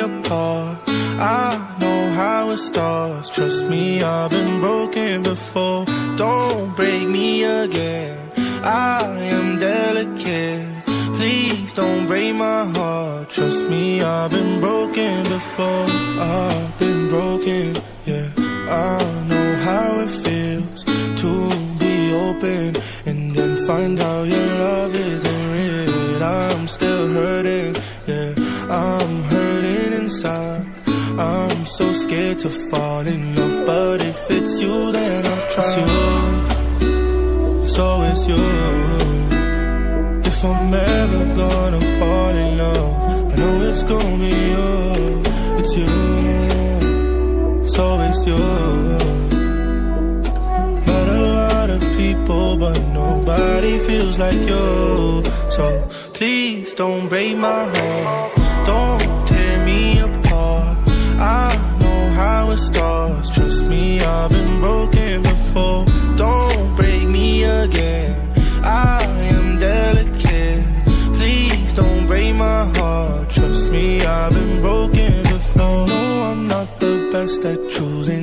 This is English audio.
apart. I know how it starts. Trust me, I've been broken before. Don't break me again. I am delicate. Please don't break my heart. Trust me, I've been broken before. I've been broken, yeah. I know how it feels to be open and then find out your love isn't real. I'm still hurting, yeah. I'm hurting inside. I'm so scared to fall in love, but if it's you, then I'll try. It's always you. If I'm ever gonna fall in love, I know it's gonna be you. It's you. It's always you. Met a lot of people, but nobody feels like you. So please don't break my heart. Don't tear me apart. I know how it starts. Trust me, I've been broken before. Don't break me again. I am delicate. Please don't break my heart. Trust me, I've been broken before. No, I'm not the best at choosing